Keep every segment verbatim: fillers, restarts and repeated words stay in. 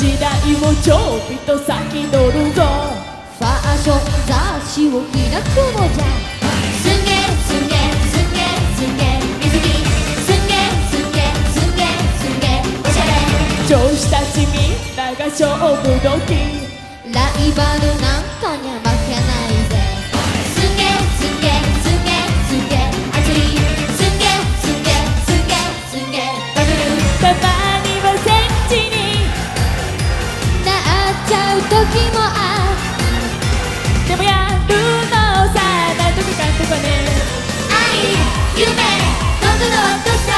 時代をちょびと先取るぞ。 ファッション雑誌を開くのじゃ。 すんげーすんげーすんげーすんげー水着すんげーすんげーすんげーすんげーおしゃれ。 上司たちみんなが勝負時、 ライバルなんかにゃ負けないぜ。 すんげーすんげーすんげーすんげー熱いすんげーすんげーすんげーすんげーバブル。 たまには戦地になっちゃう時もある。 でもやるのさ、なんとかかんとかね。 愛夢どんどんどんとさ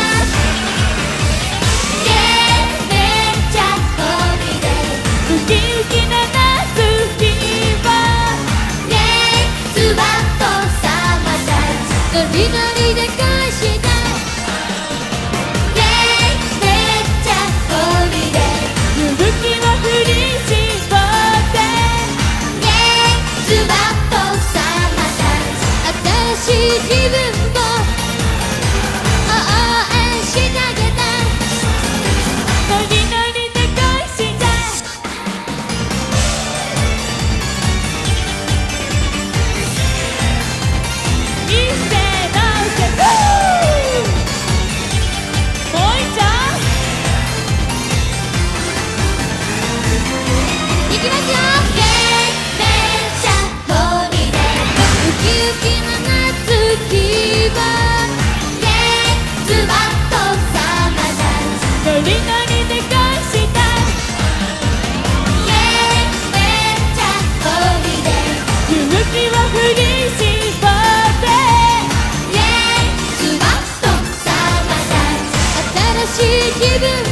イエーめっちゃホリデーウキウキな夏日はイエーズバッとサマータイノリノリで返したムイエーめっちゃホリデー勇気は振り絞ってイエーズバッとサマータイム新しい自分を応援してあげた。 ノリノリで返した一斉のせもう一丁いきますよ。 イエーめっちゃホリデーウキウキな夏日はイエーズバッとサマータイムノリノリで返したイエーめっちゃホリデー勇気は振り絞ってイエーズバッとサマータイム新しい自分